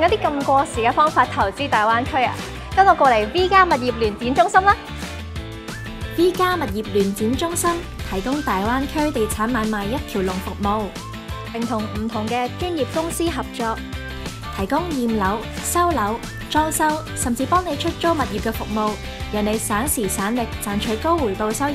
有啲咁過時嘅方法投資大灣區啊？跟我過嚟 V 加物業聯展中心啦。 V 加物業聯展中心提供大灣區地產買賣一條龍服務， 並同唔同嘅專業公司合作， 提供驗樓、收樓、裝修，甚至幫你出租物業嘅服務，讓你省時省力賺取高回報收入。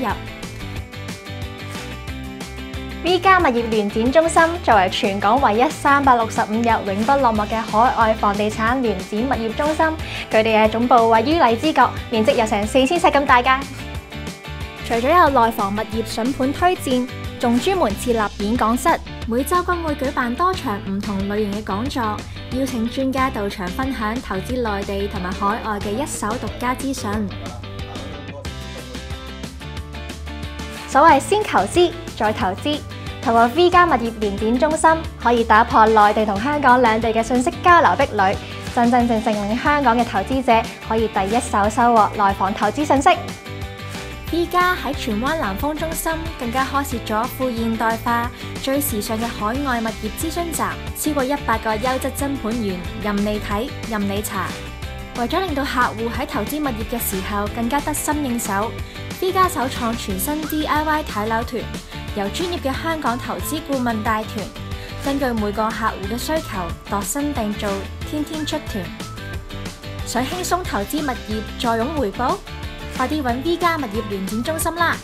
V 加物業聯展中心作為全港唯一365日永不落幕嘅海外房地產聯展物業中心，佢哋嘅總部位於荔枝角，面積有成4000尺咁大㗎。除咗有內房物業筍盤推薦，仲專門設立演講室， 每週均會舉辦多場唔同類型嘅講座，邀請專家到場分享投資內地同埋海外嘅一手獨家資訊。 所謂先投資再投資，透過 V 加物業聯展中心，可以打破內地同香港兩地嘅信息交流壁壘，真正令香港嘅投資者可以第一手收穫內房投資信息。 V 加喺荃灣南豐中心更加開設咗副現代化、最時尚嘅海外物業諮詢站，超過100個優質真盤員任你睇、任你查。為咗令到客戶喺投資物業嘅時候更加得心應手，V 加首創全新 DIY 睇樓團，由專業嘅香港投資顧問帶團，根據每個客戶嘅需求度身訂造，天天出團。想輕鬆投資物業，坐擁回報？快啲揾 V 加物業聯展中心啦！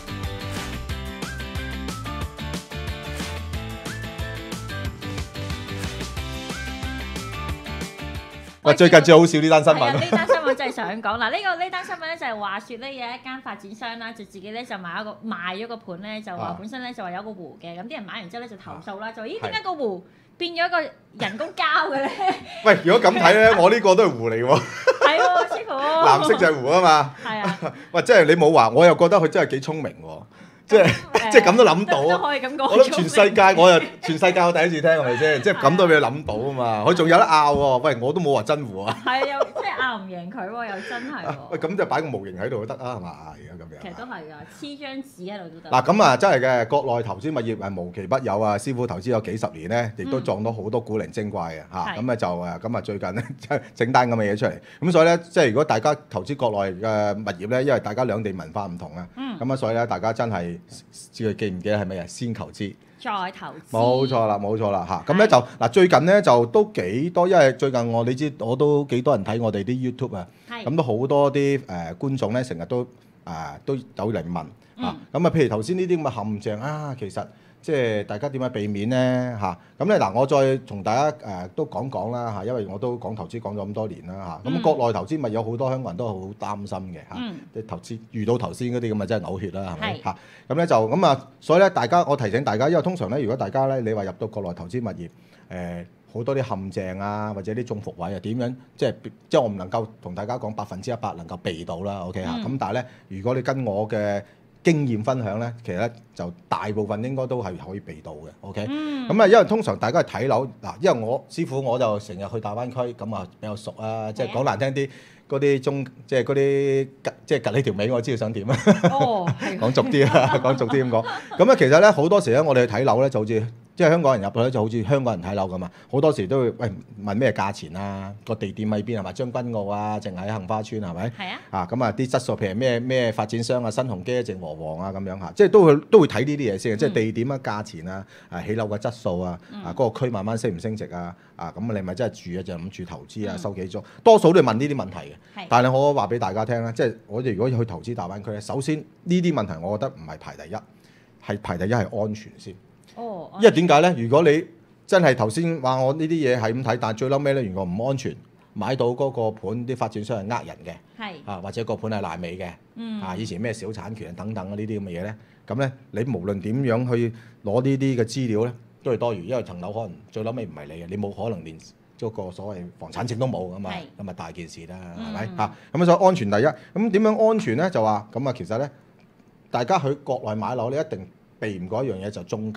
喂，最近最好笑呢單新聞。 呢單新聞真係想講嗱，呢單新聞咧就係話説咧有一間發展商啦，就自己咧就賣咗個盤咧，就話本身咧就話有個湖嘅，咁啲人買完之後咧就投訴啦，就咦點解個湖變咗個人工膠嘅咧？ 喂，如果咁睇咧，我呢個都係湖嚟喎。 係喎，師傅。 藍色就係湖啊嘛。 係啊。 喂，即係你冇話，我又覺得佢真係幾聰明喎。即係咁都諗到， 都可以咁講。 我諗全世界我第一次聽係咪先？即係咁都俾佢諗到啊嘛！佢仲有得拗喎，喂，我都冇話真湖啊。 係又即係拗唔贏佢喎，又真係喎。 喂，咁就擺個模型喺度都得啊，係嘛？而家咁樣。 其實都係㗎，黐張紙喺度都得。 嗱咁啊，真係嘅，國內投資物業係無奇不有啊！師傅投資有幾十年咧，亦都撞到好多古靈精怪嘅嚇。咁啊就咁啊最近咧整單咁嘅嘢出嚟。咁所以咧，即係如果大家投資國內嘅物業咧，因為大家兩地文化唔同啊。咁啊，所以咧，大家真係記唔記得係咪啊？先投資， 再投資。 冇錯啦嚇。咁咧就嗱，最近咧就都幾多，因為最近你知我都幾多人睇我哋啲 YouTube 啊。咁都好多啲觀眾咧，成日都有嚟問啊。咁啊，譬如頭先呢啲咁嘅陷阱啊，其實即係大家點樣避免咧嚇？咁咧嗱，我再同大家都講啦嚇，因為我都講投資講咗咁多年啦嚇。咁國內投資咪有好多香港人都好擔心嘅嚇，即係投資遇到頭先嗰啲咁啊，真係嘔血啦，係咪嚇？咁咧就咁啊，所以咧我提醒大家，因為通常咧，如果大家咧你話入到國內投資物業好多啲陷阱啊，或者啲中伏位啊，點樣即係我唔能夠同大家講100%能夠避到啦，OK 嚇。咁但係咧，如果你跟我嘅經驗分享咧，其實咧就大部分應該都係可以避到嘅，OK。咁啊，因為通常大家去睇樓嗱，因為我師傅我就成日去大灣區，咁啊比較熟啊，即係講難聽啲，嗰啲即係嗰啲即係趌你條尾，我知道想點啊。 哦，係。 講俗啲啊，講俗啲咁講。咁啊，其實咧好多時咧，我哋去睇樓咧就好似即係香港人入去咧，就好似香港人睇樓咁啊。好多時都會問咩價錢啊，個地點喺邊係咪將軍澳啊，淨係喺杏花村係咪？係啊。咁啊啲質素譬如咩發展商啊，新鴻基啊、正和黃啊咁樣嚇，即係都會睇呢啲嘢先，即係地點啊、價錢啊、起樓嘅質素啊、嗰個區慢慢升唔升值啊，咁你咪真係住啊，就諗住投資啊、收幾租，多數都係問呢啲問題嘅。但係我話俾大家聽啦，即係我哋如果要去投資大灣區咧，首先呢啲問題我覺得唔係排第一，係排第一係安全先。因為點解咧？如果你真係頭先話我呢啲嘢係咁睇，但係最嬲尾咧，原來唔安全，買到嗰個盤啲發展商係呃人嘅，或者個盤係爛尾嘅，以前咩小產權等等呢啲咁嘅嘢咧，咁咧你無論點樣去攞呢啲嘅資料咧，都係多餘，因為層樓可能最嬲尾唔係你嘅，你冇可能連嗰個所謂房產證都冇㗎嘛，咁啊大件事啦，係咪嚇？咁所以安全第一。咁點樣安全咧？就話咁啊，其實咧，大家去國內買樓咧，一定避唔過一樣嘢就中介。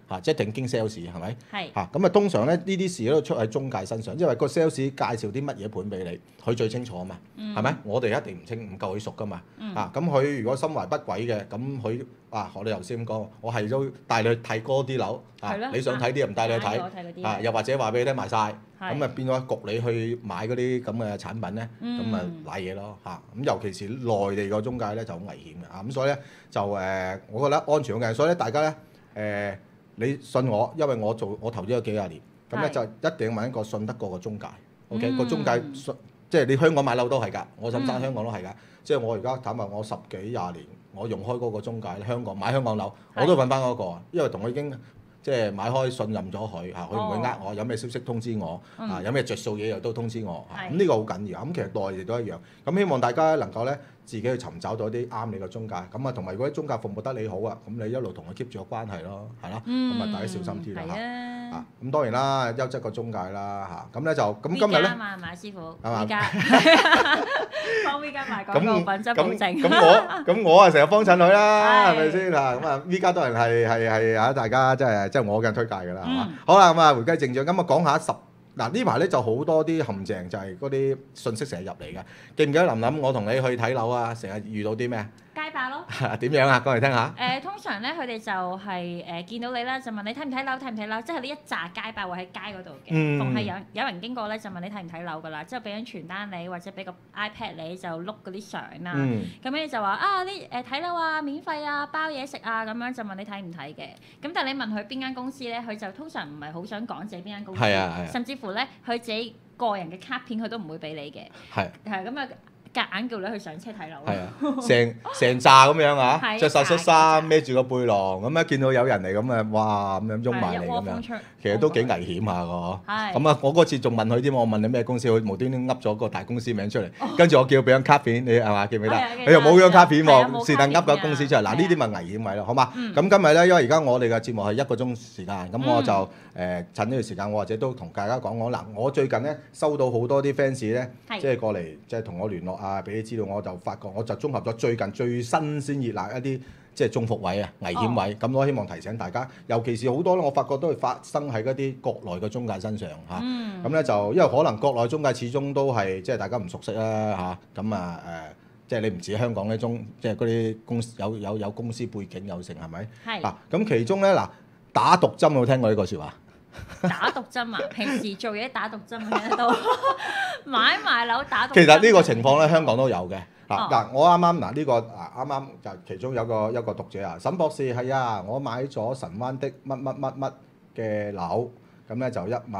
嚇，即係定經 sales 係咪？ 係嚇咁啊，通常咧呢啲事都出喺中介身上，因為個 sales 介紹啲乜嘢盤俾你，佢最清楚啊嘛，係咪？我哋一定唔夠佢熟噶嘛。咁佢如果心懷不軌嘅，咁佢我哋頭先咁講，我係都帶你去睇嗰啲樓你想睇啲又唔帶你去睇又或者話俾你聽賣晒，咁啊變咗焗你去買嗰啲咁嘅產品咧，咁啊賴嘢咯嚇。咁尤其是內地個中介咧就好危險嘅咁所以咧就我覺得安全嘅，所以咧大家咧你信我，因為我投資咗幾廿年，咁咧就一定要揾一個信得過嘅中介。OK， 個中介即係你香港買樓都係㗎，我沈生香港都係㗎。即係我而家坦白，我10幾20年，我用開嗰個中介香港買香港樓，我都揾翻嗰個，因為同佢已經即係買開信任咗佢嚇，佢唔會呃我，有咩消息通知我有咩着數嘢又都通知我嚇。咁呢個好緊要。咁其實內地都一樣。咁希望大家能夠咧自己去尋找到啲啱你嘅中介。咁啊，同埋如果啲中介服務得你好啊，咁你一路同佢 keep 住個關係咯，係啦。咁啊，大家小心啲啦嚇。咁當然啦，優質個中介啦嚇。咁咧就咁今日咧， 買師傅， 係嘛？ 幫 V 家賣廣告品質保證。 咁我成日幫襯佢啦，係咪先嗱？咁啊 V 家當然係大家即係我嘅推介㗎啦，係嘛？好啦，咁啊回歸正傳，咁啊講下呢排咧就好多啲陷阱，就係嗰啲信息成日入嚟嘅。記唔記得琳琳我同你去睇樓啊？成日遇到啲咩？ 街霸咯。 點樣啊？講嚟聽下。 通常咧，佢哋就係見到你啦，就問你睇唔睇樓，睇唔睇樓，即係呢一紮街霸會喺街嗰度嘅。逢係有人經過咧，就問你睇唔睇樓㗎啦，之後俾張傳單你，或者俾個 iPad 你，就碌嗰啲相啦。咁你就話睇樓啊，免費啊，包嘢食啊，咁樣就問你睇唔睇嘅。咁但係你問佢邊間公司咧，佢就通常唔係好想講自己邊間公司，甚至乎咧佢自己個人嘅卡片佢都唔會俾你嘅。係咁啊！夾硬叫你去上車睇樓。係啊，成扎咁樣啊，着晒恤衫，孭住個背囊，咁一見到有人嚟咁啊，哇咁樣擁埋嚟咁樣，其實都幾危險下個。咁啊，我嗰次仲問佢添，我問你咩公司，佢無端端噏咗個大公司名出嚟，跟住我叫佢俾張卡片，你係嘛？記唔記得？佢又冇張卡片喎，是但噏個公司出嚟。嗱，呢啲咪危險位咯，好嘛？咁今日咧，因為而家我哋嘅節目係1個鐘時間，咁我就趁呢段時間，我或者都同大家講講嗱，我最近咧收到好多啲 fans 咧，即係過嚟即係同我聯絡俾你知道，我就發覺我就綜合咗最近最新鮮熱辣一啲即係中伏位啊、危險位，咁我希望提醒大家，尤其是好多咧，我發覺都會發生喺嗰啲國內嘅中介身上嚇。咁咧就因為可能國內中介始終都係即係大家唔熟悉啦嚇，咁即係你唔似香港呢即係嗰啲公司有公司背景有成係咪？係。嗱咁其中咧打毒針有冇聽過呢個説話？ 打毒針啊！平時做嘢打毒針喺度，買賣樓打毒針。 其實呢個情況咧，香港都有嘅。嗱，我啱啱呢個啱啱就其中有一個讀者啊，沈博士係啊，我買咗神灣的乜嘅樓，咁咧就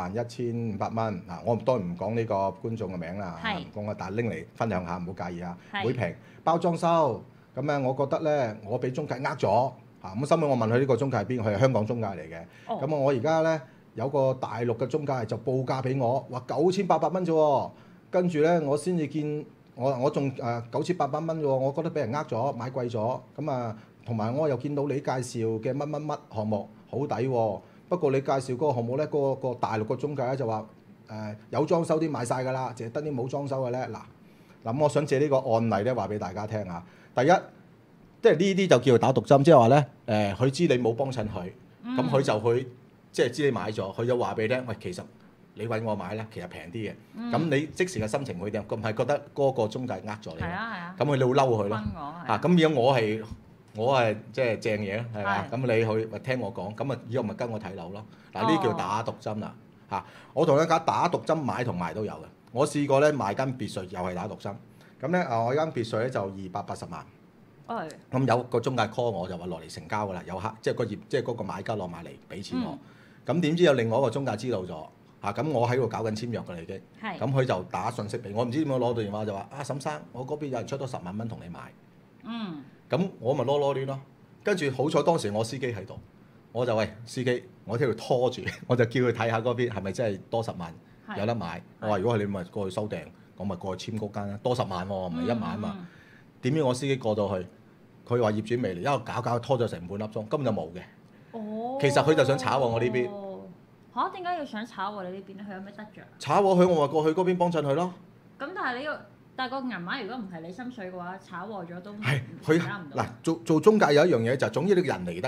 11,500蚊。嗱，我當然唔講呢個觀眾嘅名啦，唔講啊，但係拎嚟分享下，唔好介意啊。每平包裝修，咁咧我覺得咧，我俾中介呃咗嚇。咁收尾我問佢呢個中介係邊個？佢係香港中介嚟嘅。咁我而家咧。有個大陸嘅中介就報價俾我，話9,800蚊啫喎，跟住咧我先至見我仲9,800蚊啫喎，我覺得俾人呃咗，買貴咗，咁同埋我又見到你介紹嘅乜項目好抵喎，不過你介紹嗰個項目咧，個大陸個中介咧就話有裝修啲買晒㗎啦，淨係得啲冇裝修嘅咧。嗱，我想借呢個案例咧話俾大家聽啊。第一，即係呢啲就叫做打毒針，即係話咧佢知你冇幫襯佢，咁佢就去。即係知你買咗，佢就話俾你聽，喂，其實你揾我買咧，其實平啲嘅。咁你即時嘅心情會點？咁係覺得嗰個中介呃咗你。係啊。咁你會嬲佢咯。咁如果我係即係正嘢係嘛？咁你去聽我講，咁以後咪跟我睇樓咯。嗱，呢叫打毒針啦。我同你講打毒針買同賣都有嘅。我試過咧買間別墅又係打毒針。咁咧我間別墅咧就280萬。咁有個中介 call 我就話落嚟成交㗎啦，有客即係嗰個買家落埋嚟俾錢我。咁點知有另外一個中介知道咗咁我喺度搞緊簽約㗎啦已經。咁佢就打信息俾我，唔知點樣攞到電話就話沈生，我嗰邊有人出咗10萬蚊同你買。咁我咪囉攣咯。跟住好彩當時我司機喺度，我就喂司機，我喺度拖住，我就叫佢睇下嗰邊係咪真係多10萬有得買。我話如果係你咪過去收訂，我咪過去簽嗰間啦，多10萬喎，唔係1萬啊嘛。點知我司機過到去，佢話業主未嚟，因為搞拖咗成半粒鐘，根本就冇嘅。其實佢就想炒我呢邊。 點解要想炒我你呢邊咧？佢有咩得着？ 炒我佢，我咪過去嗰邊幫襯佢咯。 咁但係個銀碼如果唔係你心水嘅話，炒禍咗都係佢嗱做中介有一樣嘢就係總之你個人嚟得㗎。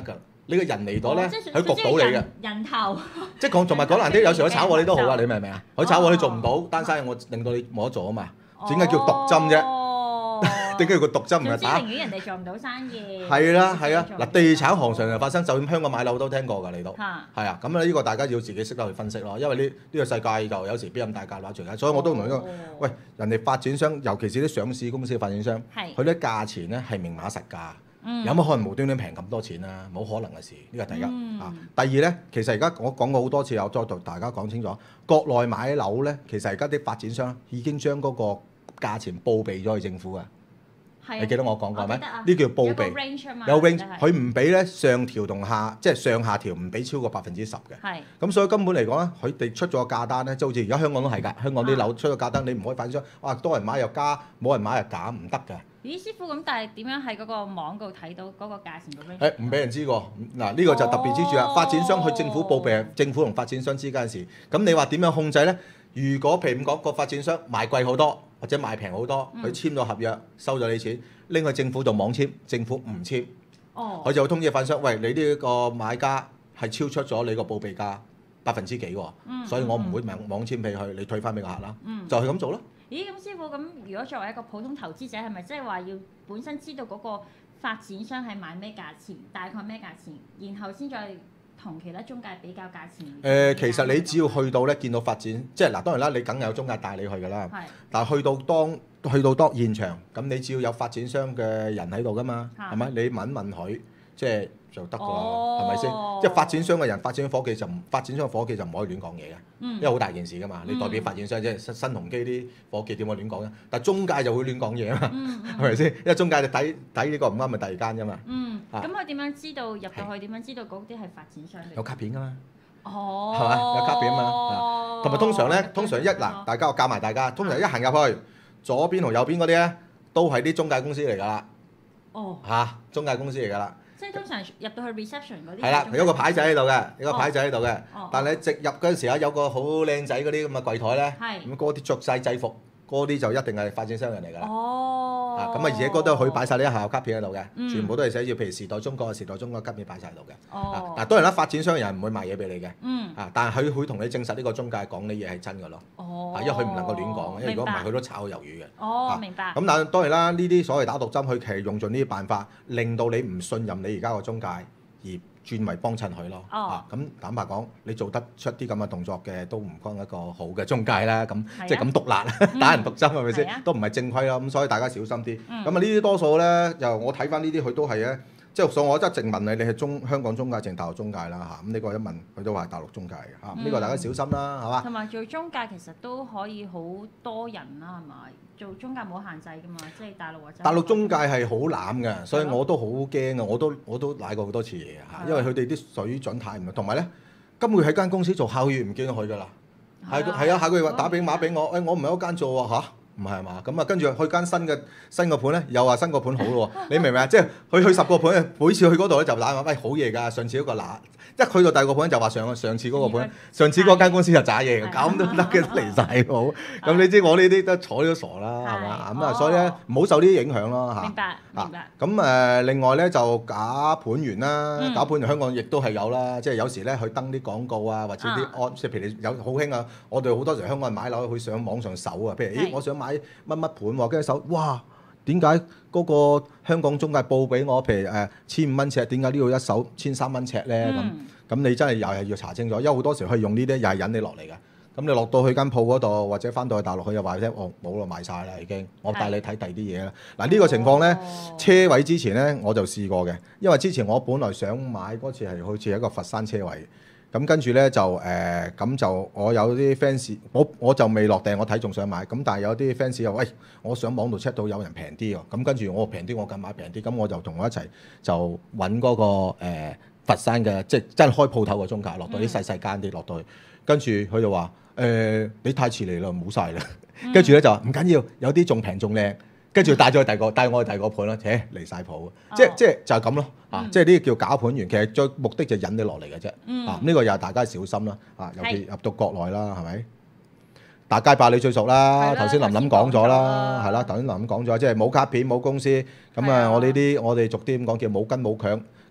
你個人嚟到咧， 即係佢焗到你嘅。 人頭。 即係講同埋講難啲，有時佢炒我你都好啊，你明唔明啊？佢炒我你做唔到單生意，我令到你冇得做啊嘛。點解叫獨針啫？點解要個獨針唔係打？ 寧願人哋做唔到生意。 係啦係啊，嗱地產行常常發生，就算香港買樓都聽過㗎，你都係啊。咁呢個大家要自己識得去分析咯，因為呢個世界就有時邊咁大價攞隨街，所以我都同你講，喂，人哋發展商，尤其是啲上市公司嘅發展商，佢啲價錢咧係明碼實價。有乜可能無端端平咁多錢啊？冇可能嘅事，呢個第一啊。第二咧，其實而家我講過好多次，有再同大家講清楚，國內買樓咧，其實而家啲發展商已經將嗰個價錢報備咗去政府啊。你記得我講過係咪？呢叫報備，有 range，佢唔俾咧上調同下，即係上下調唔俾超過10%嘅。咁所以根本嚟講咧，佢哋出咗個價單咧，就好似而家香港都係㗎，香港啲樓出咗價單，你唔可以發展商，哇多人買又加，冇人買又減，唔得㗎。 咦，師傅咁，但係點樣喺嗰個網度睇到嗰個價錢嘅 range？ 唔俾人知喎。嗱，呢個就特別之處啦。發展商去政府報備係政府同發展商之間嘅事。咁你話點樣控制咧？如果譬如咁講，個發展商賣貴好多，或者賣平好多，佢簽咗合約，收咗你錢，拎去政府度網簽，政府唔簽，佢就會通知發展商，喂，你呢個買家係超出咗你個報備價幾喎，所以我唔會網簽俾佢，你退翻俾個客啦，就係咁做咯。 咦，咁師傅咁，如果作為一個普通投資者，係咪即係話要本身知道嗰個發展商係賣咩價錢，大概咩價錢，然後先再同其他中介比較價錢？ 其實你只要去到咧，見到發展，即係嗱，當然啦，你梗有中介帶你去㗎啦。但係去到當現場，咁你只要有發展商嘅人喺度㗎嘛，係咪？你問佢，即係就得㗎啦，係咪先？即係發展商嘅人，發展商嘅夥計就唔可以亂講嘢嘅，因為好大件事㗎嘛。你代表發展商即係新鴻基啲夥計點可以亂講嘅？但係中介就會亂講嘢啊嘛，係咪先？因為中介就睇呢個唔啱，咪第二間㗎嘛。 咁佢點樣知道入到去？點樣知道嗰啲係發展商嚟？ 有卡片㗎嘛。 係嘛？有卡片啊嘛。同埋通常嗱，大家我教埋大家，通常一行入去，左邊同右邊嗰啲咧，都係啲中介公司嚟㗎啦。中介公司嚟㗎啦。 即係通常入到去 reception 嗰啲。係啦，有個牌仔喺度嘅，但係你直入嗰陣時有個好靚仔嗰啲咁嘅櫃台咧，咁嗰啲着晒制服，嗰啲就一定係發展商人嚟㗎啦。咁而且嗰度佢擺晒啲學校卡片喺度嘅，全部都係寫住譬如時代中國卡片擺晒喺度嘅。嗱，當然啦，發展商嘅人唔會賣嘢俾你嘅。但係佢會同你證實呢個中介講啲嘢係真㗎咯。因為佢唔能夠亂講，因為如果唔係佢都炒魷魚嘅。 明白。 咁但係當然啦，呢啲所謂打毒針，佢其實用盡呢啲辦法，令到你唔信任你而家個中介，而轉為幫襯佢咯。咁坦白講，你做得出啲咁嘅動作嘅，都唔關一個好嘅中介啦。咁即係咁毒辣，打人毒針係咪先？都唔係正規啦。咁所以大家小心啲。咁呢啲多數咧，又我睇翻呢啲，佢都係咧。即係所以我一直問你，你係香港中介定大陸中介啦嚇？咁呢個一問佢都話係大陸中介嘅嚇。呢個大家小心啦，係嘛？ 同埋做中介其實都可以好多人啦，係咪？做中介冇限制㗎嘛，即係大陸或者。大陸中介係好濫嘅，所以我都好驚啊！我都賴過好多次嘢嚇，因為佢哋啲水準太唔同，同埋咧今個月喺間公司做，下個月唔見到佢㗎啦。係啊，下個月打電話俾我，我唔係嗰間做喎嚇。唔係嘛？咁啊，跟住去間新個盤咧，又話新個盤好咯喎！你明唔明啊？即係佢去10個盤，每次去嗰度咧就打電話，喂好嘢㗎！上次嗰個一去到第二個盤就話上次嗰個盤，上次嗰間公司就渣嘢，咁都得嘅，離晒譜。咁你知我呢啲都坐咗傻啦，係嘛？咁啊，所以咧唔好受呢啲影響咯嚇。 明白。 咁另外咧就假盤員啦，假盤員香港亦都係有啦，即係有時咧去登啲廣告啊，或者啲即係譬如你有好興啊，我哋好多時香港人買樓去上網上搜啊，譬如我想買乜乜盤喎，跟住搜，哇！點解嗰個香港中介報俾我，譬如1500蚊尺，點解呢度一手1300蚊尺咧？咁你真係又係要查清楚，因為好多時可以用呢啲又係引你落嚟嘅。咁你落到去間鋪嗰度，或者翻到去大陸，佢又話你聽，冇咯，賣晒啦已經，我帶你睇第二啲嘢啦。嗱呢個情況咧，車位之前咧我就試過嘅，因為之前我本來想買嗰次係好似一個佛山車位。咁跟住咧就咁就我有啲 fans，我就未落訂，我睇仲想買，咁但係有啲 fans 又喂，我上網度 check 到有人平啲喎，咁跟住我平啲，我梗買平啲，咁我就同我一齊就揾嗰個佛山嘅即係真係開鋪頭嘅中介，落到啲細間啲落到去，跟住佢就話你太遲嚟啦，冇晒啦，跟住咧就話唔緊要，有啲仲平仲靚。跟住帶我去第二個盤啦，離晒譜，即係就係咁咯，即係呢啲叫假盤員，其實最目的就引你落嚟嘅啫，呢個又係大家小心啦，尤其入到國內啦，係咪？大街霸你最熟啦，頭先林林講咗啦，係啦，頭先林林講咗，即係冇卡片冇公司，咁啊我哋俗啲咁講叫冇根冇強，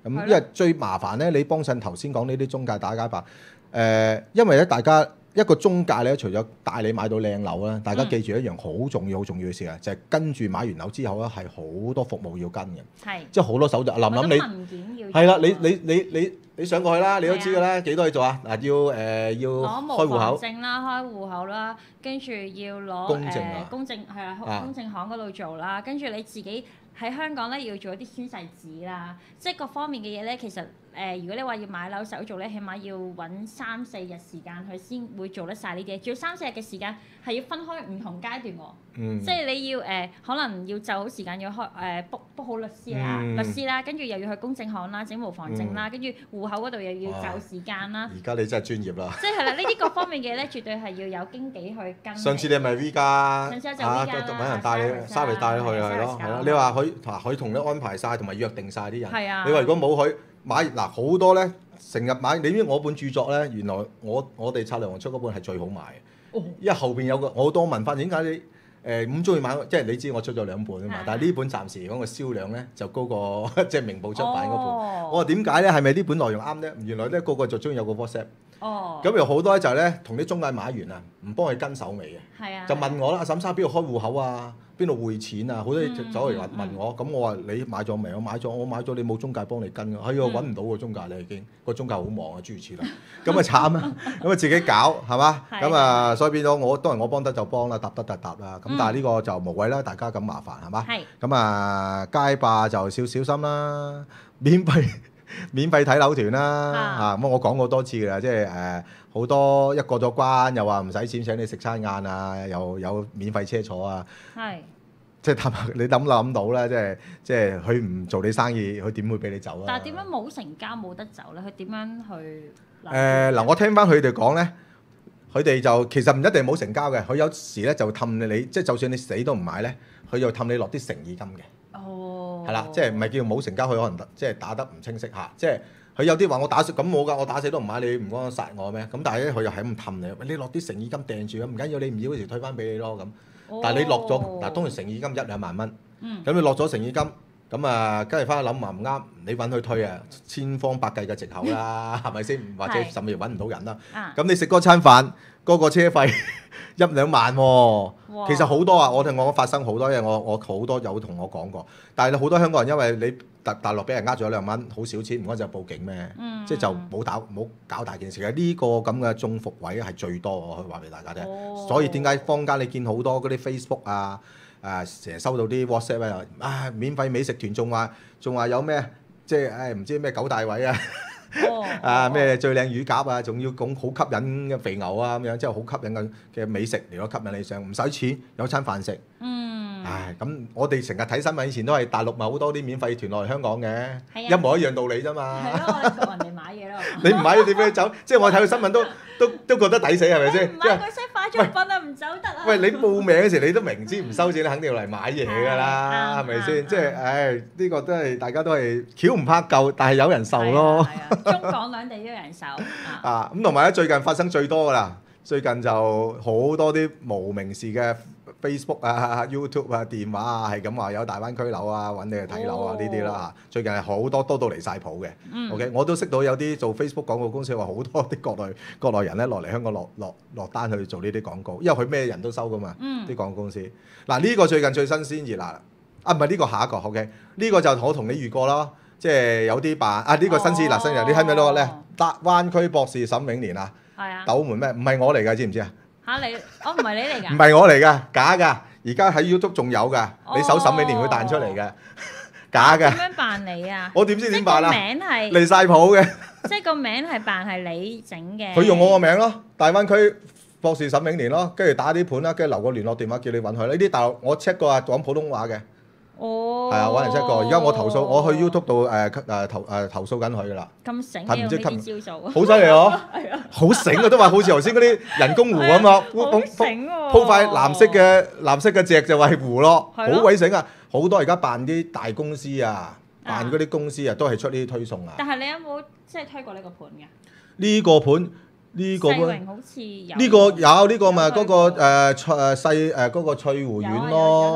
咁因為最麻煩咧，你幫襯頭先講呢啲中介打街霸，因為咧大家一個中介咧，除咗帶你買到靚樓咧，大家記住一樣好重要嘅事啊，就係跟住買完樓之後咧，係好多服務要跟嘅，即係好多手續。林林你係啦，你上過去啦，你都知㗎啦，幾多嘢做啊？嗱，要開戶口證啦，開戶口啦，跟住要攞公證係啊，公證行嗰度做啦，跟住你自己喺香港咧要做一啲宣誓紙啦，即係各方面嘅嘢咧，其實如果你話要買樓手續咧，起碼要揾3-4日時間佢先會做得晒呢啲嘢，仲要3-4日嘅時間係要分開唔同階段喎，即係你要可能要就好時間要開book 好律師啦，跟住又要去公證行啦，整無房證啦，跟住戶口嗰度又要就時間啦。 而家你真係專業啦！ 即係啦，呢啲各方面嘅嘢咧，絕對係要有經紀去跟。 上次你咪 V 家， 上次就 V 家揾人帶你，沙嚟帶你去係咯。你話佢同你安排晒，同埋約定晒啲人。 係啊。 你話如果冇佢買嗱好多咧，成日買。你知我本著作咧，原來我哋策略王出嗰本係最好賣嘅，因為後邊有個我好多問法，點解你咁中意買？即係你知我出咗2本啊嘛，但係呢本暫時嚟講個銷量咧就高過即係明報出版嗰本。我話點解咧？係咪呢本內容啱咧？原來咧個個就中意有個 WhatsApp。咁有好多咧就係咧同啲中介買完啊，唔幫佢跟手尾嘅，就問我啦，阿沈生邊度開戶口啊？邊度匯錢啊？好多走嚟問我，咁我話你買咗未？我買咗，你冇中介幫你跟㗎。係啊，揾唔到個中介你已經，個中介好忙啊，諸如此類。咁啊慘啊，咁啊自己搞係嘛？咁啊所以變咗當然我幫得就幫啦，答得就答啦。咁但係呢個就無謂啦，大家咁麻煩係嘛？咁啊街霸就小心啦，免費睇樓團啦，咁我講過多次㗎啦，即係好多一過咗關又話唔使錢請你食餐晏啊，又有免費車坐啊，即係你諗到啦，即係佢唔做你生意，佢點會俾你走啊？ 但係點樣冇成交冇得走咧？佢點樣去？ 嗱，我聽翻佢哋講咧，佢哋就其實唔一定冇成交嘅，佢有時咧就氹你，即係就算你死都唔買咧，佢又氹你落啲誠意金嘅。係啦，即係唔係叫冇成交？佢可能即係打得唔清晰嚇，即係佢有啲話我打死咁冇㗎，我打死都唔買你，唔該殺我咩？咁但係咧佢又係咁氹你，你落啲誠意金掟住，唔緊要，你唔要嗰時退翻俾你咯咁。但係你落咗嗱，當然誠意金1-2萬蚊，咁你落咗誠意金，咁啊跟住翻去諗話唔啱，你揾佢退啊，千方百計嘅藉口啦，係咪先？或者甚至揾唔到人啦。咁你食嗰餐飯，嗰個車費1-2萬喎，其實好多啊！我同我發生好多嘢，我好多有同我講過，但係好多香港人因為你大陸俾人呃咗2蚊，好少錢，唔該就報警咩？即係就冇搞大件事嘅。呢個咁嘅中伏位係最多，我可以話俾大家聽。所以點解坊間你見好多嗰啲 Facebook 啊，成日收到啲 WhatsApp 啊，免費美食團仲話有咩？即係唔知咩9大位啊！咩最靚乳鴿啊，仲要講好吸引嘅肥牛啊咁樣，即係好吸引嘅美食嚟到吸引你上，唔使錢有餐飯食。咁我哋成日睇新聞，以前都係大陸咪好多啲免費團落嚟香港嘅，一模一樣道理啫嘛。 係咯，我哋同人哋買嘢咯。 你唔買點樣走？即係我睇到新聞都覺得抵死係咪先？ 唔買個西化妝品啊，唔走得啊！ 喂，你報名嗰時你都明知唔收錢，你肯定要嚟買嘢㗎啦，係咪先？即係呢個都係大家都係橋唔怕舊，但係有人受咯。 中港兩地都有人受。 咁同埋咧，最近發生最多㗎啦，最近就好多啲無名氏嘅 Facebook 啊、YouTube 啊、電話啊，係咁話有大灣區樓啊，揾你去睇樓啊呢啲啦。最近係好多多到離晒譜嘅。OK， 我都識到有啲做 Facebook 廣告公司話好多啲國內人咧落嚟香港落單去做呢啲廣告，因為佢咩人都收㗎嘛。啲廣告公司嗱呢個最近最新鮮熱辣啦。唔係呢個下一個 OK， 呢個就我同你預過啦。即係有啲辦呢個新鮮嗱新人，你睇唔睇到咧？大灣區博士沈永年啊，斗門咩？唔係我嚟㗎，知唔知啊？ 你我唔係你嚟㗎？ 唔係我嚟㗎，假㗎。而家喺 YouTube 仲有㗎，你搜沈永年會彈出嚟嘅，假㗎。點樣扮你啊？ 我點知點扮啊？ 個名係離晒譜嘅。 即係個名係扮係你整嘅。 佢用我個名咯，大灣區博士沈永年咯，跟住打啲盤啦，跟住留個聯絡電話叫你揾佢。呢啲大陸我 check 過啊，講普通話嘅。係啊，揾人 check 過。而家我投訴，我去 YouTube 度投訴緊佢㗎啦。咁醒嘅呢啲招數。 好犀利嗬！係啊。好醒啊，都話好似頭先嗰啲人工湖咁啊。 好醒喎！ 鋪塊藍色嘅席就係湖咯，好鬼醒啊！好多而家辦啲大公司啊，辦嗰啲公司啊，都係出呢啲推送啊。 但係你有冇即係推過呢個盤㗎？ 呢個盤。呢個好似有呢個有呢個咪嗰個嗰個翠湖苑咯，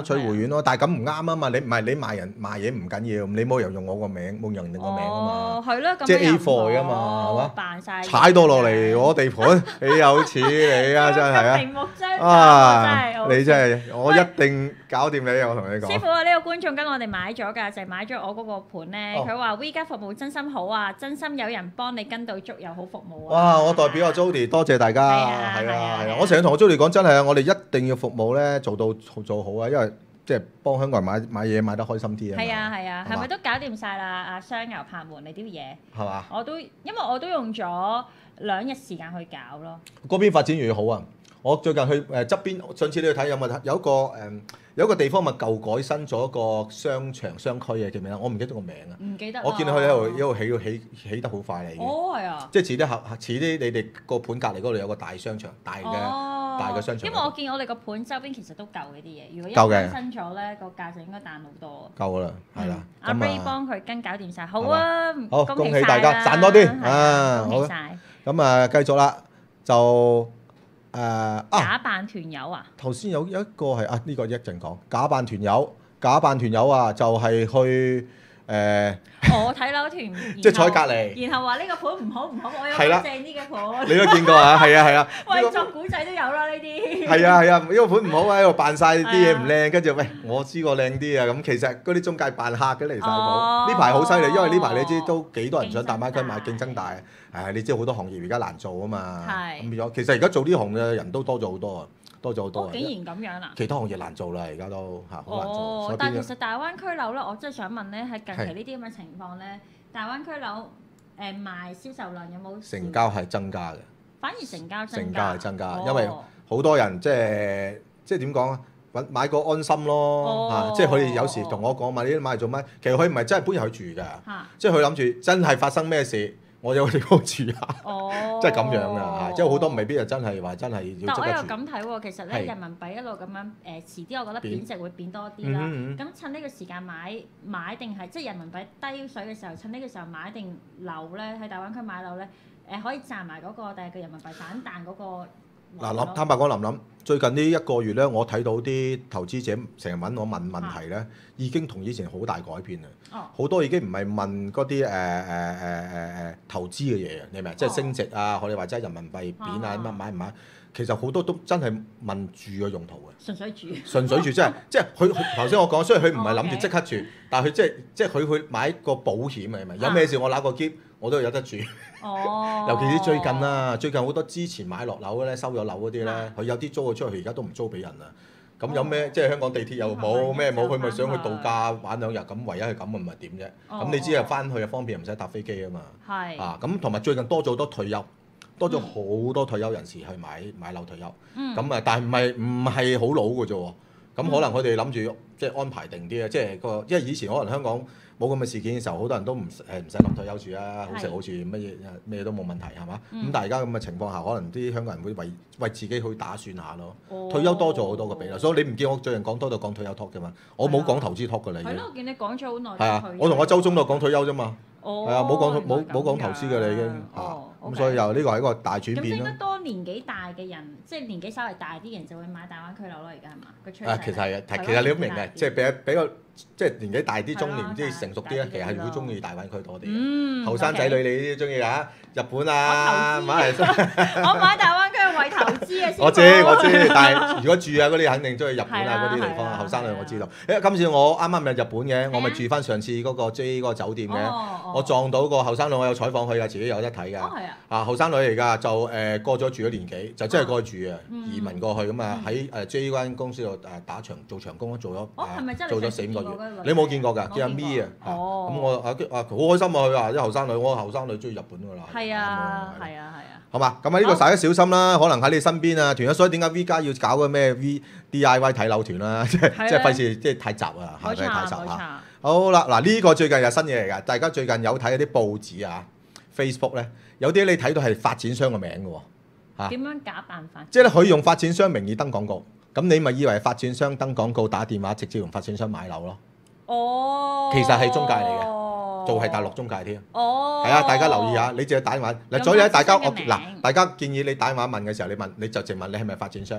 取回原咯。但係咁唔啱啊嘛！你唔係你賣人賣嘢唔緊要，你冇人用我個名，冇人用個名啊嘛。 係咯，咁即係 A 又唔貨㗎嘛好係嘛扮晒踩到落嚟我地盤，你有似你啊！真係啊！ 明目張膽啊！你真係係，我一定搞掂你啊！我同你講。 師傅啊，呢個觀眾跟我哋買咗㗎，就係買咗我嗰個盤咧。 哦佢話 V 家服務真心好啊，真心有人幫你跟到足又好服務啊。 哇！我代表阿 Jody 多謝大家， 係啊係係啊係啊！ 啊我成日同我 Jody 講，真係啊，我哋一定要服務咧做好啊，因為即係幫香港人買嘢買得開心啲啊嘛。 係啊係啊， 係嘛係咪都搞掂晒啦？阿雙牛拍門你啲嘢， 係嘛？ 因為我都用咗2日時間去搞咯。 嗰邊發展越嚟越好啊！我最近去側邊，上次你去睇有一個地方咪舊改新咗一個商場商區嘅，記唔記得？我唔記得咗個名啊！ 唔記得啦。 我見到佢喺度起得好快啦已經。 哦，係啊。 即係遲啲你哋個盤隔離嗰度有個大商場，大嘅商場。 因為我見我哋個盤周邊其實都夠嘅啲嘢，如果一夠嘅更新咗咧，個價就應該彈好多。 夠啦，係啦。 阿 Ray 幫佢跟搞掂晒，好啊！ 好， 恭恭喜大家，賺多啲啊！好，咁啊，繼續啦，就假扮團友啊！ 頭先有一個係呢個一陣講假扮團友啊，就係去我睇樓團， 即係坐喺隔離， 然後話呢個盤唔好，我有係啦個正啲嘅盤。 你都見過啊？係啊！ 喂，作古仔都有啦呢啲。 係啊，呢個盤唔好啊，喺度扮晒啲嘢唔靚，跟住喂我知個靚啲啊，咁其實嗰啲中介扮客嘅離晒譜。呢排好犀利，因為呢排你知都幾多人上大灣區買，競爭大。你知好多行業而家難做啊嘛。 係。 咁變咗，其實而家做呢行嘅人都多咗好多啊。 竟然咁樣啦！ 其他行業難做啦，而家都好難做。 但係其實大灣區樓咧，我真係想問咧，喺近期呢啲咁嘅情況咧，大灣區樓賣銷售量有冇成交係增加嘅？ 反而成交係增加，因為好多人即係點講啊？買個安心咯，即係佢哋有時同我講買呢啲買嚟做乜？其實佢唔係真係搬入去住㗎，即係佢諗住真係發生咩事。我有個地方住下，即係咁樣㗎，即係好多未必係真係話真係要即刻住。 但我又咁睇喎，其實咧人民幣一路咁樣遲啲，我覺得貶值會變多啲啦。咁趁呢個時間買定係即係人民幣低水嘅時候，趁呢個時候買定樓咧，喺大灣區買樓咧，可以賺埋嗰個，但係個人民幣反彈嗰個。 嗱，坦白講，林最近呢一個月咧，我睇到啲投資者成日揾我問問題咧，已經同以前好大改變啦。好多已經唔係問嗰啲投資嘅嘢啊，你明唔明？即係升值啊，我哋或者人民幣貶啊，乜買唔買？其實好多都真係問住嘅用途嘅。純粹住，即係佢頭先我講，雖然佢唔係諗住即刻住，但係佢即係佢去買個保險啊，係咪？有咩事我揦個篋，我都有得住。尤其是最近啦，最近好多之前買落樓嘅咧，收咗樓嗰啲咧，佢有啲租咗出去，而家都唔租俾人啦。咁有咩？即係香港地鐵又冇咩冇，佢咪想去度假玩2日，咁唯一係咁，咪點啫？咁你知啊，翻去又方便，唔使搭飛機啊嘛。咁同埋最近多咗好多退休，多咗好多退休人士去買樓退休。咁但係唔係好老嘅啫喎。咁可能佢哋諗住即係安排定啲啊，即係因為以前可能香港冇咁嘅事件嘅時候，好多人都唔使諗退休住啊，好食好住乜嘢都冇問題係嘛？咁但係而家咁嘅情況下，可能啲香港人會為自己去打算下咯。退休多咗好多個比例，所以你唔見我最近講多就講退休 talk 嘅嘛？我冇講投資 talk 㗎啦已經。係咯， 我見你講咗好耐。 係啊，我同阿周中都講退休啫嘛。係啊，冇講投資㗎啦已經嚇。咁所以又呢個係一個大轉變咯。 咁應該多年紀大嘅人，即係年紀稍微大啲嘅人就會買大灣區樓咯，而家係嘛？個趨勢。 其實係啊，其實你都明嘅，即係比較即係年紀大啲、中年啲、成熟啲咧，其實係會中意大灣區多啲。後生仔女你啲中意啊？日本啊，馬來西亞。 我買大灣區係為投資嘅先。 我知，但係如果住啊嗰啲肯定中意日本啊嗰啲地方啊，後生女我知道。今次我啱啱入日本嘅，我咪住翻上次嗰個 J 嗰個酒店嘅，我撞到個後生女，我有採訪佢啊，自己有得睇㗎。後生女嚟㗎，就過咗住咗年幾，就真係過去住啊，移民過去咁啊，喺J 間公司度做長工做咗4-5個月。你冇見過㗎？叫阿 Mi 啊。咁我好開心啊！佢話啲後生女，我後生女中意日本㗎啦。 係啊。 好嘛，咁呢個大家小心啦，可能喺你身邊啊，團咗，所以點解 V 家要搞個咩 DIY 睇樓團啦？即係費事即係太雜啊，係咪太雜啊？好啦，嗱呢個最近有新嘢嚟㗎，大家最近有睇一啲報紙啊 ，Facebook 咧有啲你睇到係發展商嘅名㗎喎。 點樣假辦法？ 即係佢用發展商名義登廣告，咁你咪以為發展商登廣告打電話直接用發展商買樓咯？其實係中介嚟嘅。做係大陸中介添，係啊！大家留意下，你淨係打電話嗱，所以咧大家建議你打電話問嘅時候，你就淨問你係咪發展商，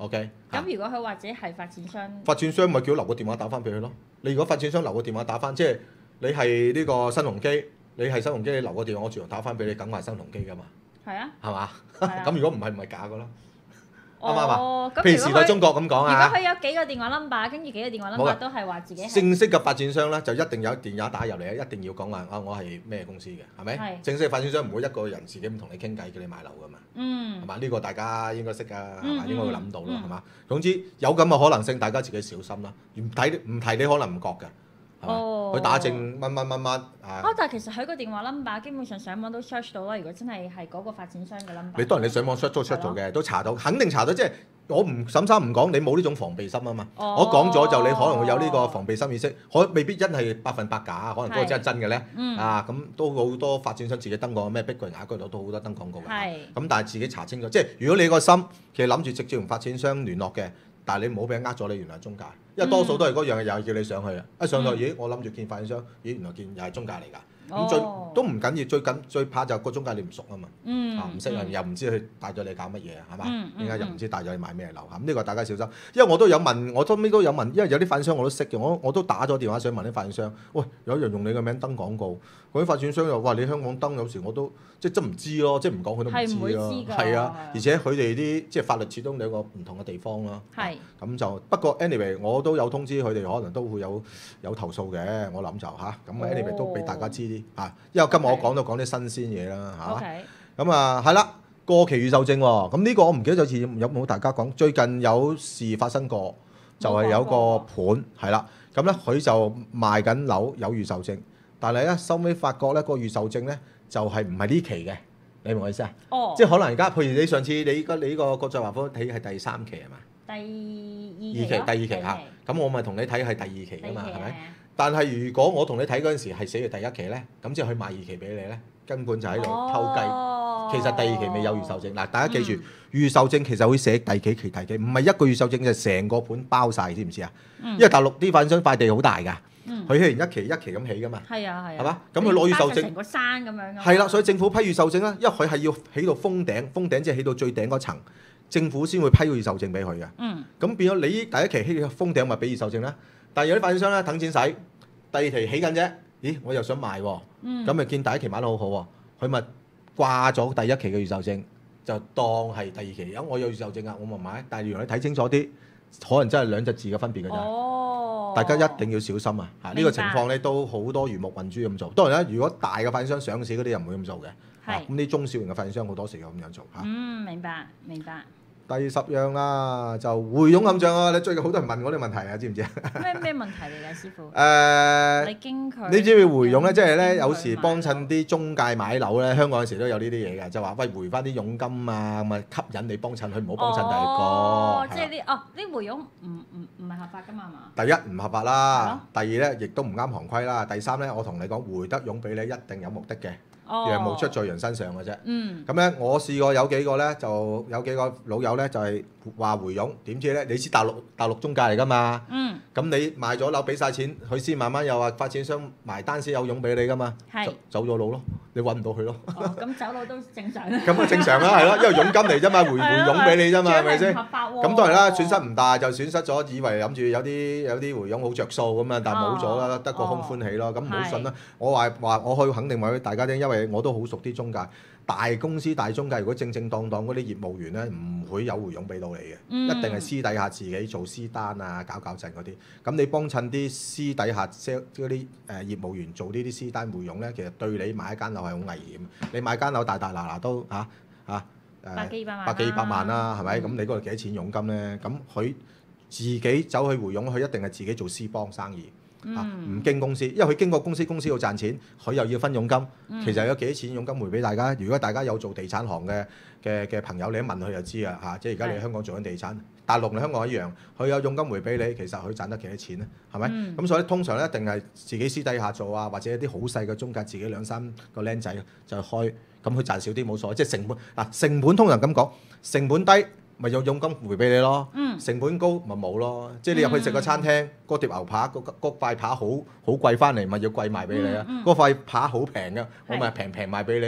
OK。 咁如果佢或者係發展商， 發展商咪叫佢留個電話打翻俾佢咯。你如果發展商留個電話打翻，即係你係呢個新鴻基，你留個電話，我自動打翻俾你，梗係新鴻基噶嘛， 係啊， 係嘛？ 係啊咁如果唔係，唔係假噶咯。啱唔啱哦， 啊？譬如時代中國咁講如果啊， 佢有幾個電話 number，跟住幾個電話 number 都係話自己係正式嘅發展商咧，就一定有電話打入嚟，一定要講話我係咩公司嘅，係咪？ 係正式嘅發展商唔會一個人自己唔同你傾偈，叫你買樓噶嘛。係嘛？呢個大家應該識㗎，係嘛？應該會諗到咯，係嘛？總之有咁嘅可能性，大家自己小心啦。唔提你可能唔覺㗎，係嘛？佢打正乜啊！ 但係其實佢個電話 number 基本上上網都 search 到啦。如果真係嗰個發展商嘅 number， 你當然你上網 search 都 search 到嘅，都查到，肯定查到。即係我唔審生唔講，你冇呢種防備心啊嘛。我講咗就你可能會有呢個防備心意識，未必真係100%假，可能嗰個真係真嘅咧。咁都好多發展商自己登過咩碧桂園嗰度都好多登廣告嘅。咁但係自己查清楚，即係如果你個心其實諗住直接同發展商聯絡嘅。但係你唔好俾人呃咗你，原來係中介，因為多數都係嗰樣嘢，又係叫你上去啊！一上到，咦，我諗住見發展商，咦，原來見又係中介嚟㗎。咁都唔緊要，最怕就個中介你唔熟啊嘛，唔識啊，又唔知佢帶咗你搞乜嘢係嘛？點解又唔知帶咗你買咩樓嚇？咁呢個大家小心，因為我都有問，我後尾都有問，因為有啲發展商我都識嘅，我都打咗電話想問啲發展商，喂，有人用你個名登廣告，嗰啲發展商又話你香港登，有時我都即係真唔知咯，即係唔講佢都唔知咯，係啊，而且佢哋啲即係法律始終兩個唔同嘅地方咯，咁就不過 anyway 我都有通知佢哋，可能都會有投訴嘅，我諗就嚇，咁 anyway 都俾大家知啲嚇，因為今日我講啲新鮮嘢啦嚇，咁啊係啦，過期預售證喎，咁呢個我唔記得有次有冇大家講，最近有事發生過，就係有個盤係啦，咁咧佢就賣緊樓有預售證，但係咧收尾發覺咧個預售證咧就係唔係呢期嘅，你明我意思啊？即係可能而家譬如你上次你呢個國際華科睇係第3期係嘛？第二期嚇，咁我咪同你睇係第2期㗎嘛，係咪？但係如果我同你睇嗰陣時係寫住第1期咧，咁即係佢賣2期俾你咧，根本就喺度偷雞。其實第2期未有預售證。嗱，大家記住，預售證其實會寫第幾期，唔係一個預售證就成個盤包晒，知唔知啊？因為大陸啲發展商塊地好大㗎，佢起完一期咁起㗎嘛。係嘛？咁佢攞預售證， 成個山咁樣。 係啦，所以政府批預售證啦，因為佢係要起到封頂即係起到最頂嗰層，政府先會批個預售證俾佢嘅。咁變咗你第1期起封頂咪俾預售證啦。但係有啲發展商咧等錢使，第2期起緊啫，咦我又想賣喎，咁咪見第1期賣得好好喎，佢咪掛咗第1期嘅預售證，就當係第2期，我有預售證啊，我咪買。但係原來你睇清楚啲，可能真係2隻字嘅分別㗎咋。大家一定要小心啊！呢個情況咧都好多魚目混珠咁做。當然啦，如果大嘅發展商上市嗰啲又唔會咁做嘅，咁啲中小型嘅發展商好多時又咁樣做嚇。 明白。 第10樣啦，就回傭陷阱啊！你最近好多人問我啲問題啊，知唔知啊？ 咩問題嚟㗎，師傅？ 你經佢，你知唔知回傭咧？即係咧，有時幫襯啲中介買樓咧，香港有時都有呢啲嘢㗎，就話喂回翻啲佣金啊，咁啊吸引你幫襯佢，唔好幫襯第二個。 即係啲回傭唔係合法㗎嘛？係嘛？ 第一唔合法啦，第二咧亦都唔啱行規啦，第三咧我同你講回得傭俾你一定有目的嘅。羊毛出在人身上嘅啫。咁咧，我試過有幾個咧，就有幾個老友咧，就係話回傭，點知咧？你知大陸中介嚟㗎嘛？咁你賣咗樓俾晒錢，佢先慢慢又話發展商埋單先有傭俾你㗎嘛？走咗佬咯，你揾唔到佢咯。 咁走佬都正常啦。 咁啊正常啦，係咯，因為佣金嚟啫嘛，回傭俾你啫嘛，係咪先？咁當然啦，損失唔大，就損失咗，以為諗住有啲回傭好着數咁啊，但係冇咗啦，得個空歡喜咯。咁唔好信啦。我話我可以肯定話俾大家聽，因為我都好熟啲中介，大公司大中介，如果正當嗰啲業務員咧，唔會有回傭俾到你嘅，一定係私底下自己做私單啊，搞震嗰啲。咁你幫襯啲私底下 sell 嗰啲業務員做呢啲私單回傭咧，其實對你買一間樓係好危險。你買間樓大嗱都百幾百萬啦，係咪？咁你嗰度幾多錢佣金咧？咁佢自己走去回傭，佢一定係自己做私幫生意。唔經公司，因為佢經過公司，公司要賺錢，佢又要分佣金。其實有幾多錢佣金回俾大家？如果大家有做地產行嘅朋友，你一問佢就知啊嚇。即係而家你喺香港做緊地產，大陸同香港一樣，佢有佣金回俾你，其實佢賺得幾多錢咧？係咪？咁所以通常咧，一定係自己私底下做啊，或者一啲好細嘅中介，自己2-3個僆仔就開，咁佢賺少啲冇所謂。即係成本通常咁講，成本低。咪有佣金回俾你咯，成本高咪冇咯。即係你入去食個餐廳，嗰碟牛扒嗰塊扒好貴翻嚟，咪要貴賣俾你啊。嗰塊扒好平嘅，我咪平賣俾你，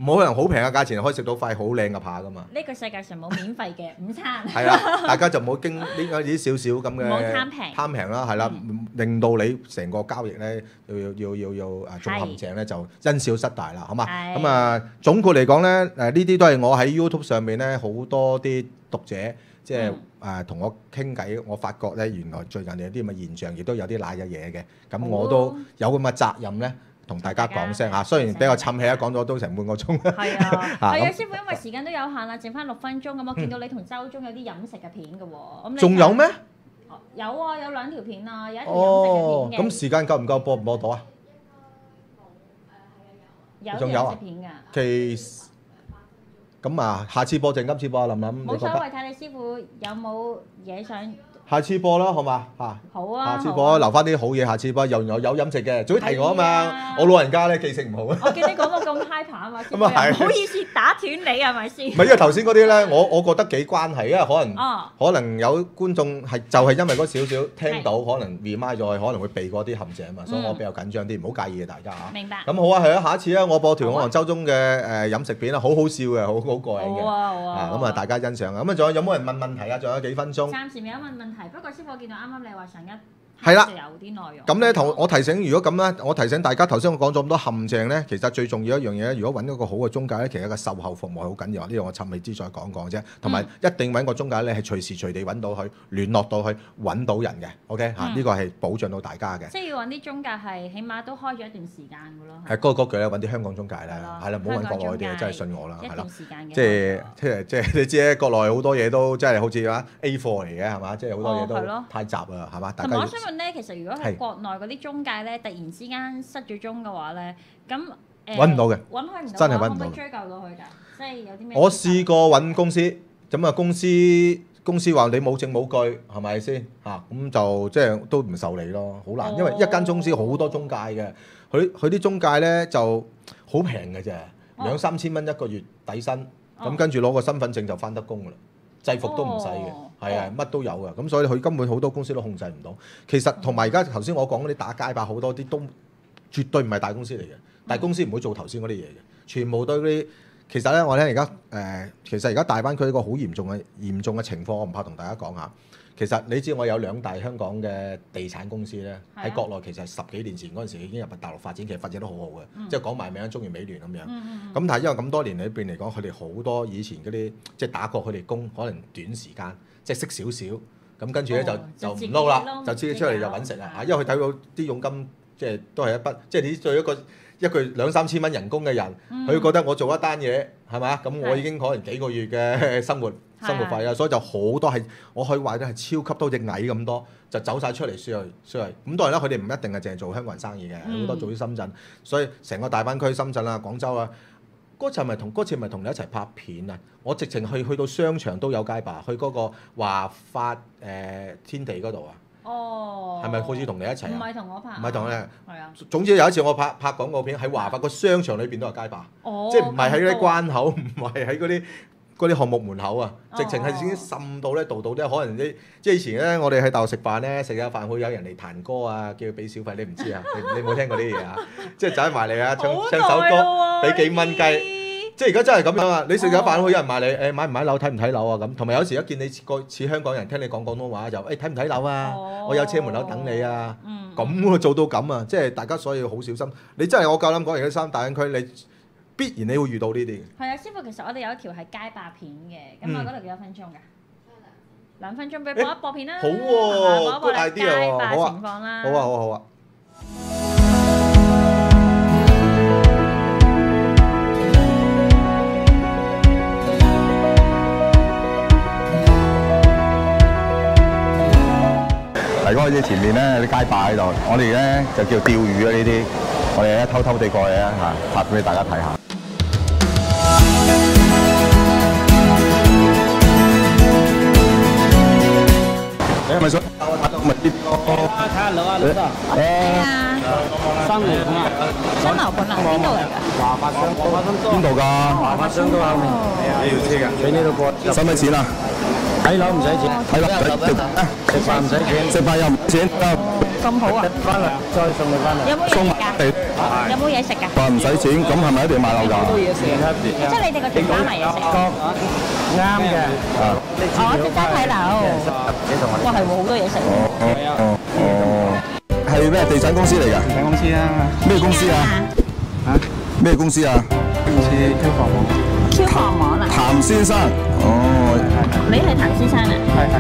冇可能好平嘅價錢可以食到塊好靚嘅扒噶嘛。 呢個世界上冇免費嘅午餐。 係啦，大家就唔好經呢啲少少咁嘅唔好貪平貪平啦，係啦，令到你成個交易咧要中陷阱咧就因小失大啦，好嘛？ 係咁啊，總括嚟講咧，呢啲都係我喺 YouTube 上面咧好多啲讀者即係同我傾偈，我發覺咧原來最近有啲咁嘅現象，亦都有啲賴嘅嘢嘅，咁我都有咁嘅責任咧。同大家講聲嚇，雖然比較沉氣啊，講咗都成半個鐘。 係啊，係啊，師傅，因為時間都有限啦，剩翻6分鐘咁，我見到你同周中有啲飲食嘅片嘅喎，咁仲有咩？ 有啊，有2條片啊，有一條飲食嘅片嘅。 咁時間夠唔夠播唔播到啊？ 有飲食片㗎。 其咁啊，下次播定今次播啊，林林， 冇所謂，睇你師傅有冇嘢想。 下次播啦，好嘛嚇？ 好啊， 下次播留翻啲好嘢，下次播又有飲食嘅，早啲提我啊嘛！我老人家咧記性唔好啊。 我見你講到咁 hyper 啊嘛， 咁啊係， 唔好意思打斷你係咪先？ 唔係因為頭先嗰啲咧，我覺得幾關係，因為可能有觀眾係就係因為嗰少少聽到，可能 remind 咗佢，可能會避過啲陷阱啊嘛，所以我比較緊張啲，唔好介意嘅大家嚇。 明白。咁好啊，係啊，下一次咧，我播條我同周中嘅飲食片啊，好好笑嘅，好過癮嘅。 好啊，好啊。 咁啊，大家欣賞啊。咁啊，仲有冇人問問題啊？仲有幾分鐘。 暫時未有問問題，不過師傅見到啱啱你話上一係啦， 有啲內容。 咁咧，同我提醒，如果咁咧，我提醒大家，頭先我講咗咁多陷阱咧，其實最重要一樣嘢咧，如果揾一個好嘅中介咧，其實個售後服務係好緊要。呢個我趁未知再講講啫。同埋一定揾個中介咧，係隨時隨地揾到佢，聯絡到佢，揾到人嘅。OK 嚇，呢個係保障到大家嘅。 即係要揾啲中介係起碼都開咗一段時間嘅咯。 係嗰句咧，揾啲香港中介啦，係啦，唔好揾國內啲，真係信我啦，係啦。即係你知咧，國內好多嘢都真係好似話 A 貨嚟嘅係嘛，即係好多嘢都太雜啦係嘛。 同埋我想問咧，其實如果係國內嗰啲中介咧，突然之間失咗蹤嘅話咧，咁揾唔到嘅， 揾佢唔到， 真係揾唔到。 可唔可以追究到佢㗎？即係有啲咩？ 我試過揾公司，咁啊公司話你冇證冇據，係咪先嚇？咁就即係都唔受理咯，好難，因為一間公司好多中介嘅，佢啲中介咧就好平嘅啫，2-3千蚊一個月底薪，咁跟住攞個身份證就返得工㗎啦。制服都唔使嘅，係啊，乜都有嘅，咁所以佢根本好多公司都控制唔到。其實同埋而家頭先我講嗰啲打街霸好多啲都絕對唔係大公司嚟嘅，大公司唔會做頭先嗰啲嘢嘅，全部都嗰啲。其實咧，我咧而家其實而家大灣區一個好嚴重嘅情況，我唔怕同大家講下。其實你知我有2大香港嘅地產公司咧，喺國內其實10幾年前嗰陣時已經入大陸發展，其實發展得好好嘅，即係講埋名中原美聯咁樣。咁但係因為咁多年裏邊嚟講，佢哋好多以前嗰啲即係打過佢哋工，可能短時間即係識少少，咁跟住咧就唔撈啦，就自己出嚟就揾食啦。因為佢睇到啲佣金即係都係一筆，即係你做一個2-3千蚊人工嘅人，佢覺得我做一單嘢係咪啊？咁我已經可能幾個月嘅生活費啦，所以就好多係我可以話咧係超級多隻蟻咁多，就走晒出嚟輸去。咁當然啦，佢哋唔一定係淨係做香港人生意嘅，好多做啲深圳，所以成個大灣區深圳啊、廣州啊，嗰次咪同你一齊拍片啊！我直情去到商場都有街霸，去嗰個華發天地嗰度啊！係咪好似同你一齊啊？ 唔係同我拍， 唔係同你。 係啊。 總之有一次我拍廣告片喺華發個商場裏邊都有街霸，即係唔係喺嗰啲關口，唔係喺嗰啲項目門口啊，直情係已經滲到咧度度都可能啲，即係以前咧我哋喺大陸食飯咧，食下飯會有人嚟彈歌啊，叫佢俾小費，你唔知啊？你冇聽過呢啲嘢啊？即係走埋嚟啊，唱首歌俾幾蚊雞。即係而家真係咁樣啊！你食咗飯會有人問你誒買唔買樓睇唔睇樓啊咁，同埋有時一見你似香港人聽你講廣東話就誒睇唔睇樓啊？我有車門口等你啊！咁做到咁啊！即係大家所以好小心。你真係我夠膽講，而家3大灣區你必然你會遇到呢啲嘅。係啊，師傅，其實我哋有一條係街霸片嘅，咁我嗰度幾多分鐘㗎？2分鐘俾播一播片啦。好喎， 都大啲啊！好啊， 情況啦。 好啊。嚟嗰啲前面咧有啲街霸喺度，我哋咧就叫釣魚啊呢啲，我哋咧偷偷地過去啊嚇，拍俾大家睇下。你係咪想我睇到咪啲個？睇下樓啊樓啊！係啊，3樓盤啊， 新樓盤啊，邊度嚟㗎？ 華發商邊度㗎？華發商都有，你要車㗎？喺呢度過。收咩錢啊？ 睇樓唔使錢，睇樓食飯唔使錢，食飯又唔錢。 咁好啊！ 翻嚟再送你翻嚟。 有冇嘢食㗎？有冇嘢食㗎？ 飯唔使錢，咁係咪一定要買樓㗎？ 好多嘢食啊！ 即係你哋個全家埋嘢食。 啱嘅。 我專登睇樓。哇，係喎，好多嘢食。 係咩地產公司嚟㗎？ 地產公司啊。 咩公司啊？ 嚇？ 咩公司啊？ 公司消防網。 消防網啊？ 譚先生。哦。 你係譚先生啊？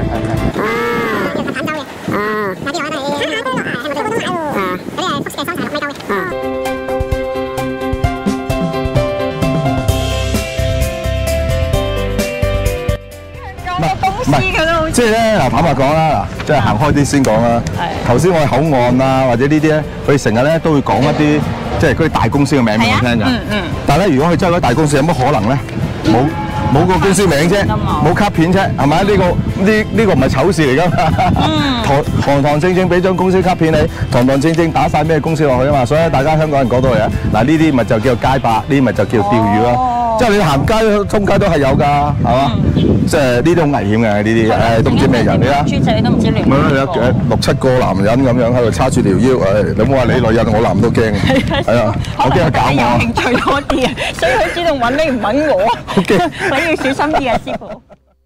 係。 唔係，即係咧嗱，坦白講啦，嗱，即係行開啲先講啦。頭先我喺口岸啊，或者呢啲咧，佢成日咧都會講一啲即係嗰啲大公司嘅名俾我聽㗎。但係咧，如果佢真係嗰啲大公司，有乜可能咧？冇個公司名啫，冇卡片啫，係咪？呢個唔係醜事嚟㗎嘛。堂正正俾張公司卡片你，堂正正打晒咩公司落去啊嘛。所以大家香港人講到嚟啊，嗱呢啲咪就叫街霸，呢啲咪就叫釣魚咯。即係你行街通街都係有㗎，係嘛？即係呢啲好危險嘅呢啲，誒都唔知咩人嚟啊！ 豬仔你都唔知亂。 咪咯，有6、7個男人咁樣喺度叉住條腰，誒你唔好話你女人，我男都驚。係啊，我驚佢搞我。 有興趣多啲啊，所以佢主動揾你唔揾我。 OK， 你要小心啲啊，師傅。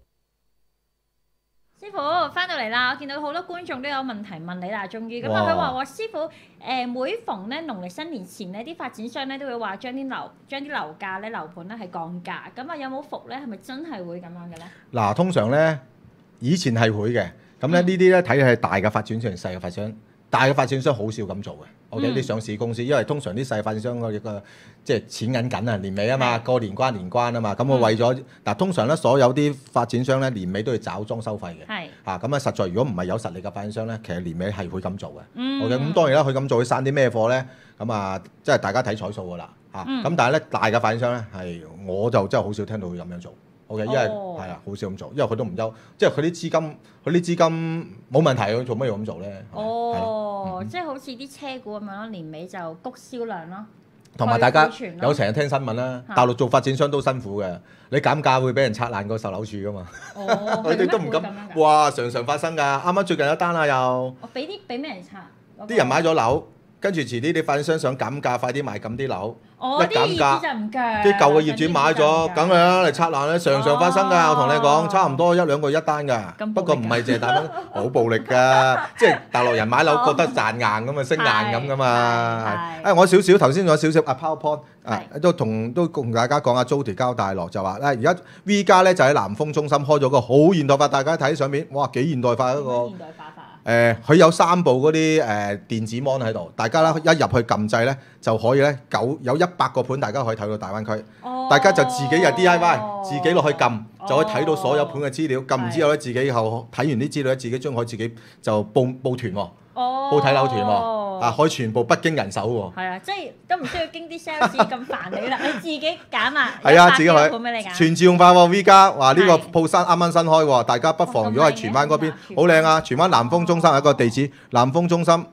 師傅翻到嚟啦，我見到好多觀眾都有問題問你啦，終於咁啊！佢話：師傅每逢咧農曆新年前咧，啲發展商咧都會話將啲樓價咧樓盤咧係降價，咁啊有冇伏咧？係咪真係會咁樣嘅咧？ 嗱，通常咧以前係會嘅，咁咧呢啲咧睇係大嘅發展商定細嘅發展商，大嘅發展商好少咁做嘅。OK，啲上市公司，因為通常啲細發展商嗰個即係錢緊緊啊，年尾啊嘛，過年關啊嘛，咁我為咗嗱，通常咧所有啲發展商咧年尾都要找裝收費嘅，咁啊實在如果唔係有實力嘅發展商咧，其實年尾係會咁做嘅。OK，咁當然啦，佢咁做會生啲咩貨咧？咁啊，即係大家睇彩數㗎啦嚇。咁但係咧大嘅發展商咧係我就真係好少聽到佢咁樣做。OK，因為係啊，好少咁做，因為佢都唔憂，即係佢啲資金冇問題，佢做乜要咁做咧？ 即係好似啲車股咁樣咯，年尾就谷銷量咯。 同埋大家有成日聽新聞啦，大陸做發展商都辛苦嘅，你減價會俾人拆爛個售樓處噶嘛。佢哋都唔敢。哇，常發生㗎。啱啱最近一單啦又。我俾咩人拆？ 啲人買咗樓，跟住遲啲啲發展商想減價，快啲賣咁啲樓。 一減價， 啲舊嘅業主買咗，梗係啦嚟拆爛咧，常發生㗎。我同你講，差唔多1、2個一單㗎。不過唔係淨係大陸，好暴力㗎。即係大陸人買樓覺得賺硬咁嘛，升硬咁㗎嘛。我頭先有少少PowerPoint 都同大家講下Jody交大樂就話咧，而家 V 家咧就喺南豐中心開咗個好現代化，大家睇上面，哇幾現代化一個。現代化法。佢有3部嗰啲電子 mon 喺度，大家咧一入去撳掣咧就可以咧有100個盤，大家可以睇到大灣區。大家就自己又 DIY，自己落去撳就可以睇到所有盤嘅資料。撳完之後咧，自己後睇完啲資料咧，自己將可以自己就報團喎，報睇樓團喎，可以全部不經人手喎。 係啊，即係都唔需要經啲 sales 咁煩你啦，你自己揀啊。 係啊，自己去。 盤俾你揀。 全自動化喎 V 家，話呢個鋪啱啱新開喎，大家不妨如果係荃灣嗰邊，好靚啊！荃灣南豐中心有一個地址，南豐中心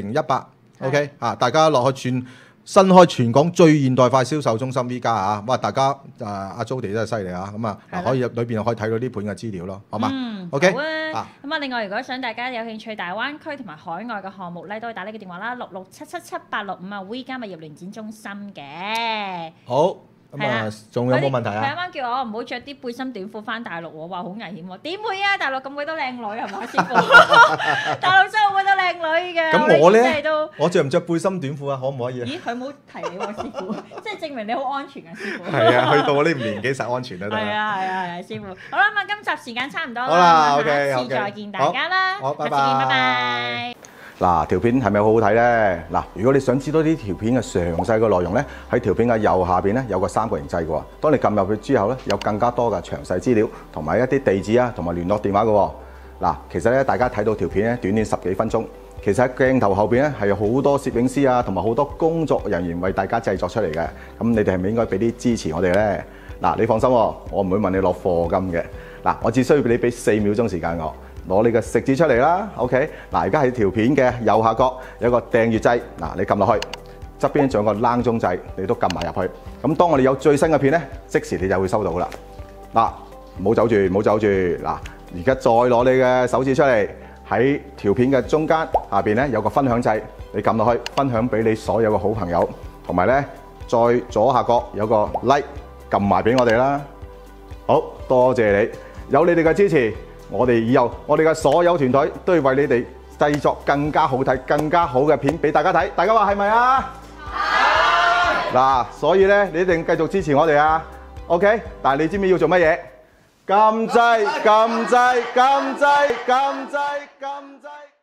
A018，OK 大家落去新開全港最現代化銷售中心 V 家啊！哇，大家阿 Jody 真係犀利啊！咁啊，可以裏邊可以睇到啲盤嘅資料咯，好嘛？OK 好啊。咁啊，另外如果想大家有興趣大灣區同埋海外嘅項目咧，都可以打呢個電話啦，66777865啊 ，V 家物業聯展中心嘅。 好。咁啊，仲有冇問題啊？ 佢啱啱叫我唔好着啲背心短褲翻大陸喎，話好危險喎。點會啊？大陸咁鬼多靚女係嘛，師傅？大陸真係好鬼多靚女嘅。 咁我咧，我着唔着背心短褲啊？可唔可以啊？ 咦，佢冇提你喎，師傅，即係證明你好安全啊，師傅。 係啊，去到我呢年紀實安全啦。 係啊，師傅。好啦，咁啊，今集時間差唔多啦。 好啦，OK， 下次再見大家啦。 好，拜拜。 下次見，拜拜。 嗱，條片係咪好好睇呢？嗱，如果你想知道呢條片嘅詳細嘅內容呢，喺條片嘅右下邊呢有個3角形掣嘅喎。當你撳入去之後呢，有更加多嘅詳細資料同埋一啲地址啊，同埋聯絡電話嘅喎。嗱，其實咧大家睇到條片咧短短10幾分鐘，其實喺鏡頭後邊咧係有好多攝影師啊，同埋好多工作人員為大家製作出嚟嘅。咁你哋係咪應該俾啲支持我哋呢？嗱，你放心喎，我唔會問你攞課金嘅。嗱，我只需要你俾4秒鐘時間我。攞你嘅食指出嚟啦 ，OK？ 嗱，而家喺條片嘅右下角有個訂閱掣，嗱，你撳落去，側邊仲有個冷鐘掣，你都撳埋入去。咁當我哋有最新嘅片咧，即時你就會收到啦。嗱，唔好走住，唔好走住。嗱， 而家再攞你嘅手指出嚟，喺條片嘅中間下邊咧有個分享掣，你撳落去分享俾你所有嘅好朋友，同埋咧再左下角有個 like 撳埋俾我哋啦。好多謝你，有你哋嘅支持，我哋以後我哋嘅所有團隊都會為你哋製作更加好睇、更加好嘅片俾大家睇。大家話係咪啊？係。嗱，所以咧你一定繼續支持我哋啊！ OK， 但係你知唔知要做乜嘢？撳掣，撳掣，撳掣，撳掣，撳掣。